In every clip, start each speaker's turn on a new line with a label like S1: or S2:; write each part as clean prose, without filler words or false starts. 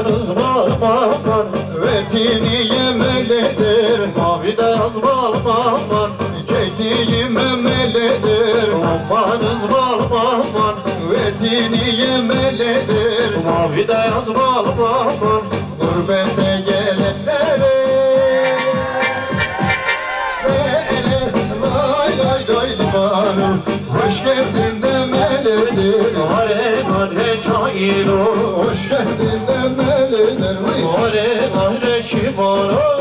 S1: Amanız bal aman,
S2: Vetini yemelidir,
S1: mavi de yazmal aman.
S2: keytiği memelidir.
S1: Amanız bal aman,
S2: Vetini yemelidir,
S1: mavi de yazmal aman.
S2: gurbete gelenlere lay lay lay divanım, hoş geldin demelidir.
S1: Hare hare çayiro,
S2: Hoş geldin demelidir.
S1: hare hare şivaro.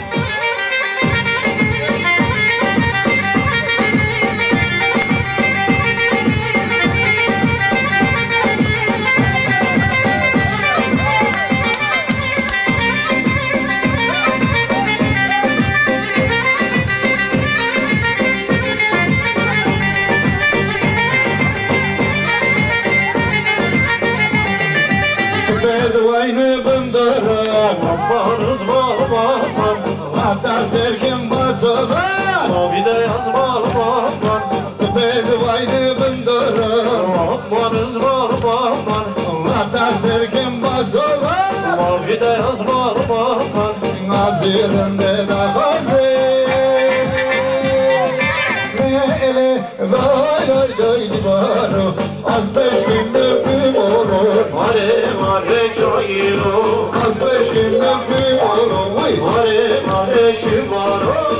S2: Bezvayını bındıran,
S1: Amanız bal aman,
S2: hatta serkin basılan.
S1: mavi de yazmal aman.
S2: Bezvayını bındıran,
S1: Amanız bal aman,
S2: hatta serkin basılan.
S1: mavi de yazmal aman.
S2: Nazirinde de hazır. Ele vay vay vay divano, az 5 gün döküm olur.
S1: Hare hare çayiro,
S2: Az 5 gün döküm olur.
S1: hare hare şivaro.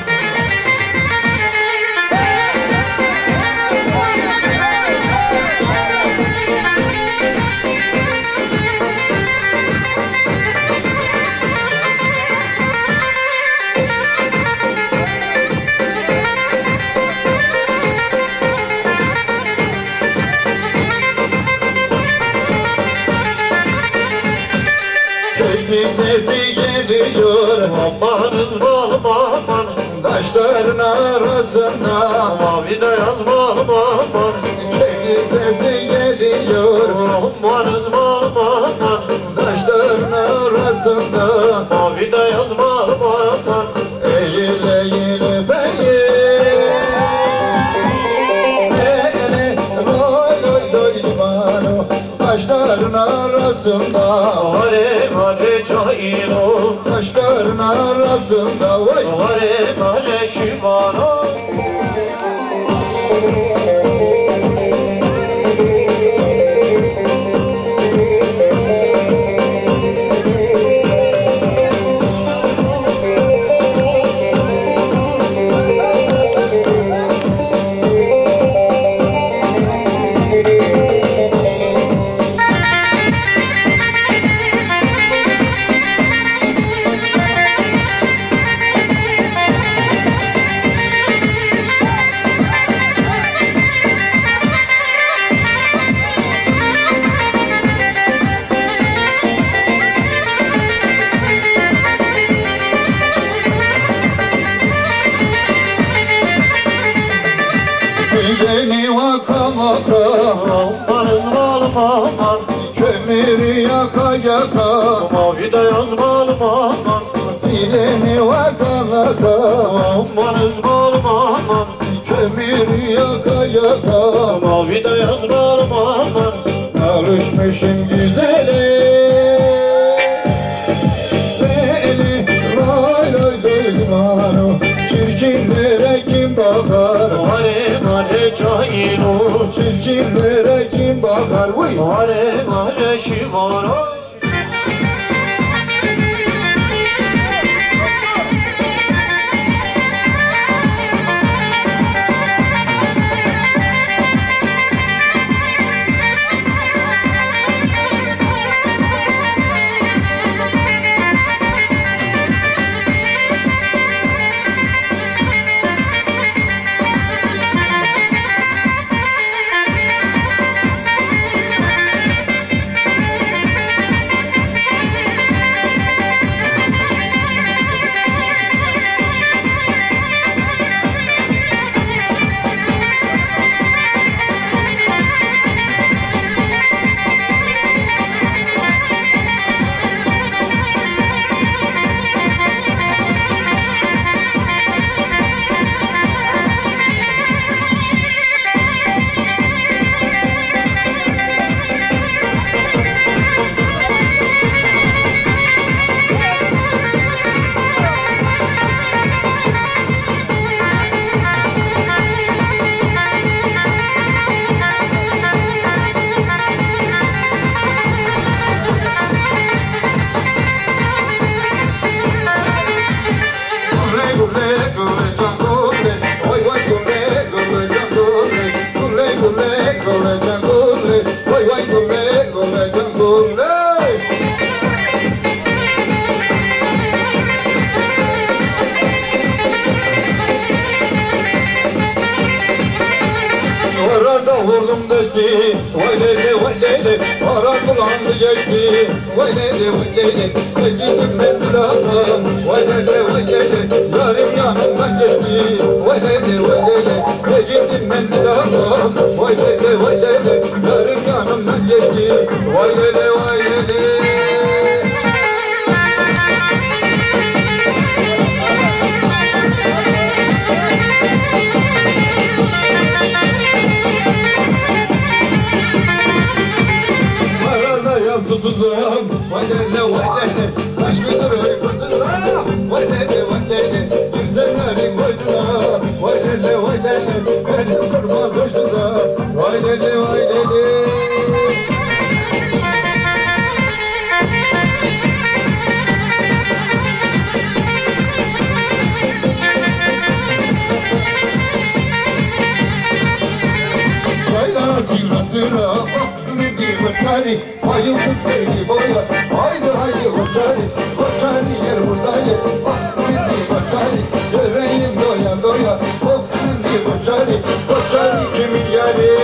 S2: Keyfin sesi geliyor,
S1: Amanız bal aman,
S2: taşların arasında.
S1: mavi de yazmal aman.
S2: Keyfin sesi geliyor,
S1: Amanız bal aman,
S2: taşların arasında.
S1: mavi de yazmal aman.
S2: Eğil eğil efendim. Ele loy loy loy limano, taşların arasında.
S1: Hare hare çayiro,
S2: Taşların arasında. Vay.
S1: hare hare şivaro.
S2: Beni vaka vaka,
S1: Amanız bal aman,
S2: kömürü yaka yaka.
S1: mavi de yazmal aman.
S2: Dilini vaka vaka,
S1: Amanız bal aman,
S2: kömürü yaka yaka.
S1: mavi de yazmal aman.
S2: Alışmışım güzeli. Seni lay lay lay çirkinlere kim bakar?
S1: Hare hare çayiro,
S2: Çirkinlere kim bakar? Vay.
S1: hare hare şivaro.
S2: gülle gülle can gülle Vay vay gülle gülle can gülle Gülle gülle gülle can gülle Vay vay gülle gülle can gülle Arada vurdum desti Vay lele vay lele Araz bulandı geçti Vay lele vay lele Gittim ben birazdan Vay lele vay lele Yarim yanımdan geçti Vay lele vay lele Gittim ben birazdan Vay lele vay lele Yarim yanımdan geçti Vay lele vay lele Susuzum, vay lele vay lele Aşkıdır uykusuzum, vay lele vay lele Girsenlerin boynuna, vay lele vay lele Beni sormaz hoşsuza, vay lele vay lele Çaylara sıra sıra, Koçari, bayıldım sevgi boya Haydi haydi koçari, koçari gel buradayım Baktım koçari, göreyim doya doya Baktım koçari, koçari kimin yari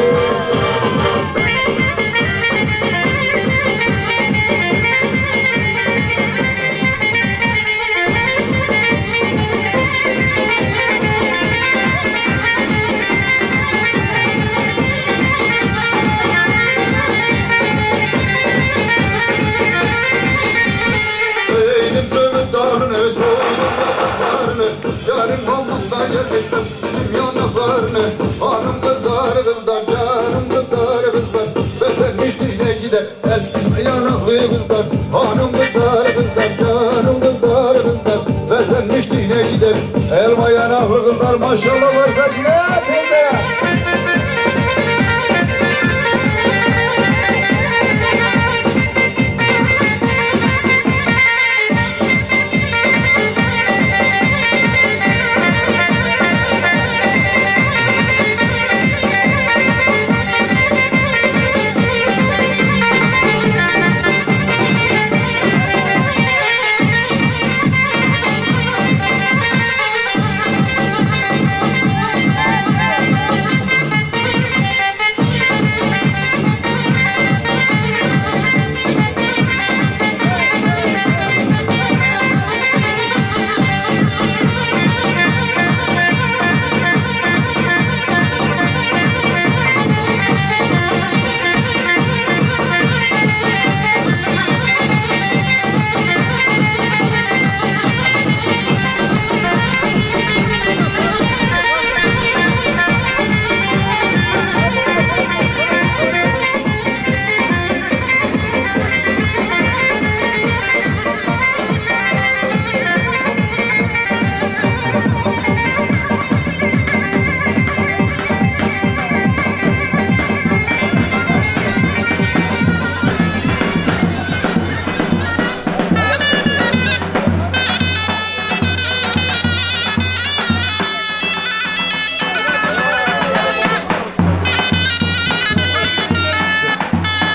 S2: Yarın kolumda yerleştim Dünyanaklarını Hanım kızlar kızlar Canım kızlar kızlar Bezenmiş dile gider El yanaklı kızlar Hanım kızlar kızlar Canım kızlar kızlar Bezenmiş dile gider Elma yanaklı kızlar Maşallah varsa yine